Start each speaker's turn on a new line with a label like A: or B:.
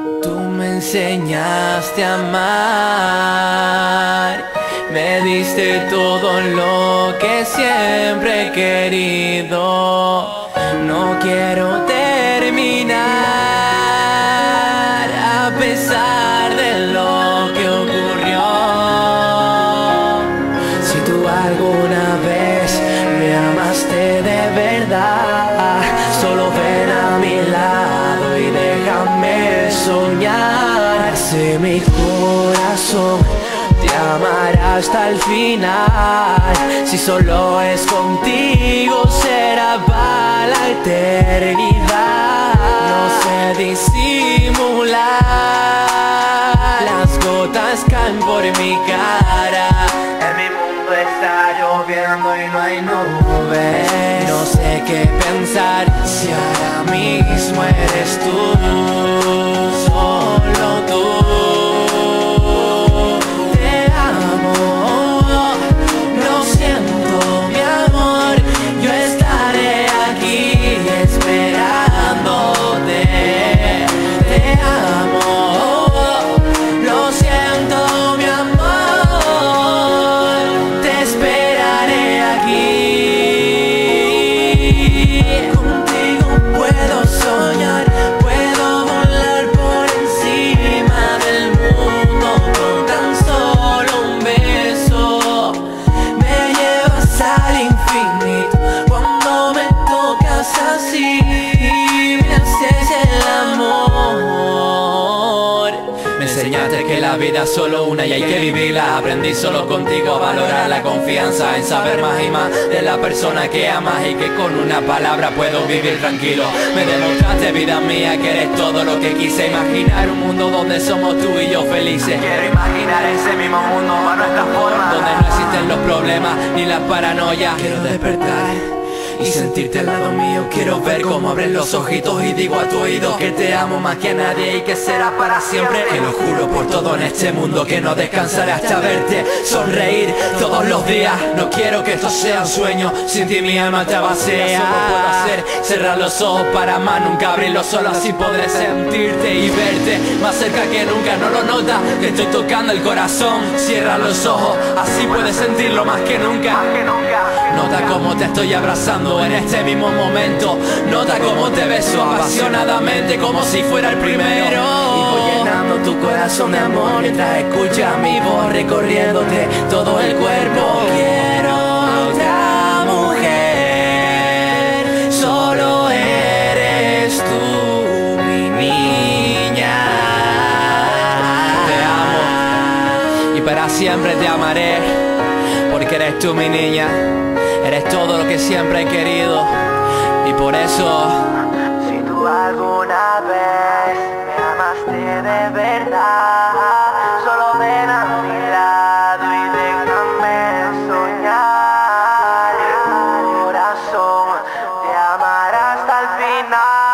A: Tú me enseñaste a amar, me diste todo lo que siempre he querido. No quiero terminar a pesar de lo que ocurrió. Si tú alguna vez me amaste de verdad, solo ven a mi lado y déjame soñar. Sé mi corazón te amará hasta el final. Si solo es contigo será para la eternidad. No sé disimular, las gotas caen por mi cara. En mi mundo está lloviendo y no hay nubes. No sé qué pensar si ahora mismo eres tú, solo tú. Enseñaste que la vida es solo una y hay que vivirla. Aprendí solo contigo a valorar la confianza, en saber más y más de la persona que amas, y que con una palabra puedo vivir tranquilo. Me demostraste, vida mía, que eres todo lo que quise. Imaginar un mundo donde somos tú y yo felices. Quiero imaginar ese mismo mundo a nuestra forma, donde no existen los problemas ni las paranoias. Quiero despertar y sentirte al lado mío. Quiero ver cómo abres los ojitos y digo a tu oído que te amo más que a nadie y que será para siempre. Te lo juro por todo en este mundo que no descansaré hasta verte sonreír todos los días. No quiero que esto sea un sueño, sin ti mi alma te vacía. Solo puedo hacer cerrar los ojos para más nunca abrirlos, solo así podré sentirte y verte más cerca que nunca. No lo notas, te estoy tocando el corazón. Cierra los ojos, así puedes sentirlo más que nunca. Nota cómo te estoy abrazando en este mismo momento. Nota cómo te beso apasionadamente como si fuera el primero. Y voy llenando tu corazón de amor mientras escuchas mi voz recorriéndote todo el cuerpo. Quiero otra mujer, solo eres tú, mi niña. Te amo y para siempre te amaré, porque eres tú mi niña. Eres todo lo que siempre he querido y por eso, si tú alguna vez me amaste de verdad, solo ven a mi lado y déjame soñar. El corazón te amará hasta el final.